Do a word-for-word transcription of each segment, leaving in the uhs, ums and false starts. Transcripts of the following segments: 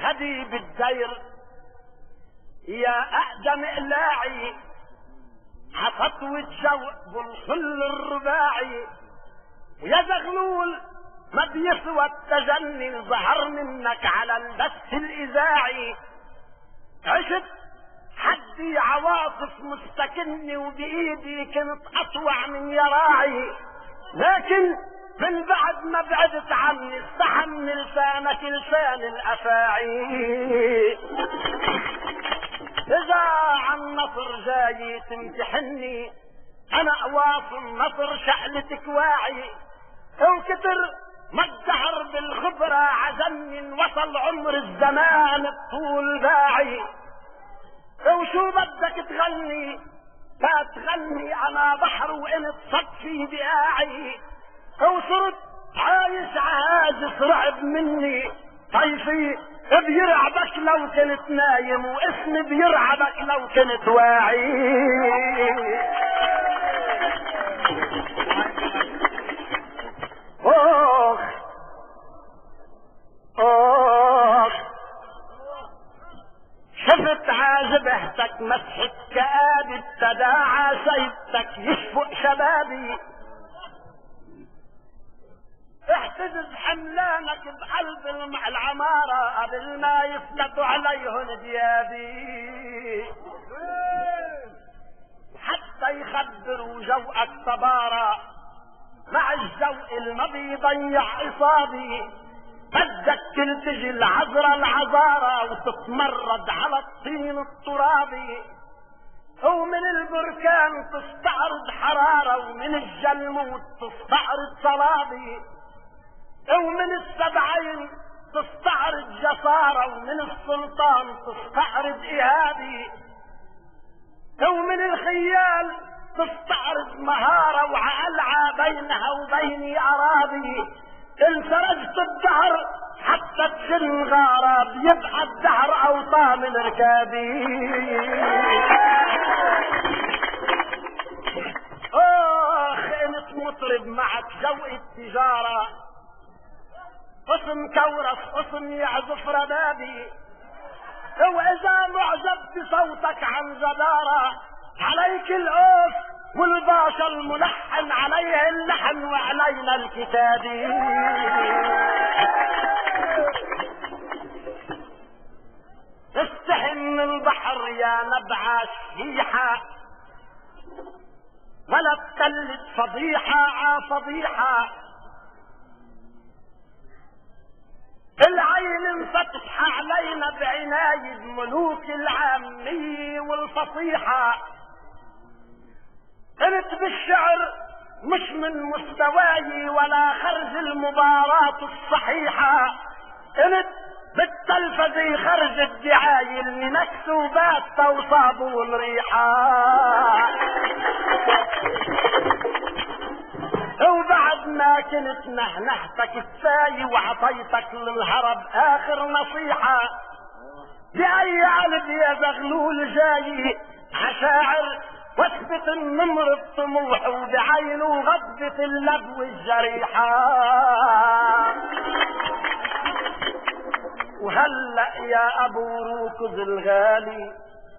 تهدي بالدير يا اقدم اقلاعي عططوة شوق بالخل الرباعي، ويا زغلول ما بيسوى التجني ظهر منك على البث الاذاعي. عشت حدي عواطف مستكني وبايدي كنت اطوع من يراعي، لكن من بعد ما بعدت عني استحن لسانك لسان الافاعي. اذا عن نصر جاي تمتحني انا اواصل نصر شحلتك واعي، او كتر ما الدهر بالخبرة عزمني وصل عمر الزمان الطول باعي. او شو بدك تغني لا تغني انا بحر وانت صدفي بقاعي، او صرت عايش عاجز رعب مني طيفي بيرعبك لو كنت نايم واسمي بيرعبك لو كنت واعي. اخ اخ شفت عاجبهتك مسحة كآبي تداعى سيبتك يشفق شبابي، احتجز حملانك بقلب العمارة قبل ما يفلتوا عليهن ديابي، حتى يخبروا جوقك طبارة مع الجوق اللي بيضيع اصابي. بدك تلتجي العذرة العذارة وتتمرد على الطين الترابي، ومن البركان تستعرض حرارة ومن الجلموت تستعرض صلابي، ومن السبعين تستعرض جسارة ومن السلطان تستعرض إهابي، ومن الخيال تستعرض مهارة وعلعة بينها وبيني أراضي. إن سرجت الدهر حتى تشن غارة بيبقى الدهر أوطى من ركابي. آخ انت مطرب معك جوق التجارة، قسم كورس قسم يعزف ربابي، واذا معجب بصوتك عن جدارة عليك الأوف والباشا الملحن عليه اللحن وعلينا الكتابي. استحن البحر يا نبع الشيحة ولا تقلد فضيحة ع فضيحة، العين انفتح علينا بعناية ملوك العامية والفصيحة. انت بالشعر مش من مستواي ولا خرج المباراة الصحيحة، انت بالتلفزي خرج الدعاية اللي مكسوبات توصابوا الريحة. وبعد ما كنت نهنهتك كفاية وعطيتك للهرب اخر نصيحة، بأي قلب يا زغلول جاي عشاعر واثبت النمر الطموح وبعينه غضبة اللبو الجريحة. وهلأ يا ابو روكز الغالي،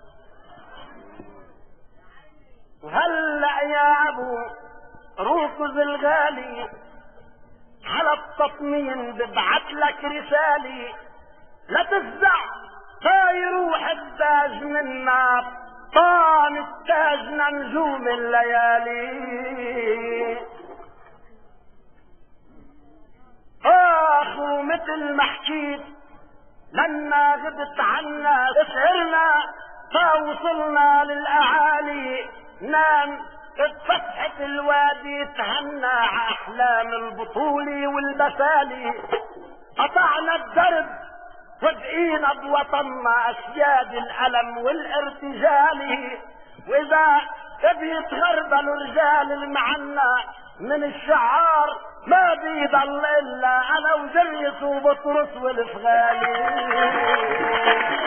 وهلأ يا ابو روكز الغالي على التطمين ببعت لك رسالي، لا تفزع لا يروح التاج منا طعم التاجنا نجوم الليالي. اخ ومثل ما حكيت لما غبت عنا اسهرنا فوصلنا للاعالي، نام بفتحة الوادي تهنى احلام البطولي والبسالي، قطعنا الدرب وبقينا بوطننا اسياد الالم والارتجال، واذا بيتغربلوا رجال المعنى من الشعار ما بيضل الا انا وجريس وبطرس والفغالي.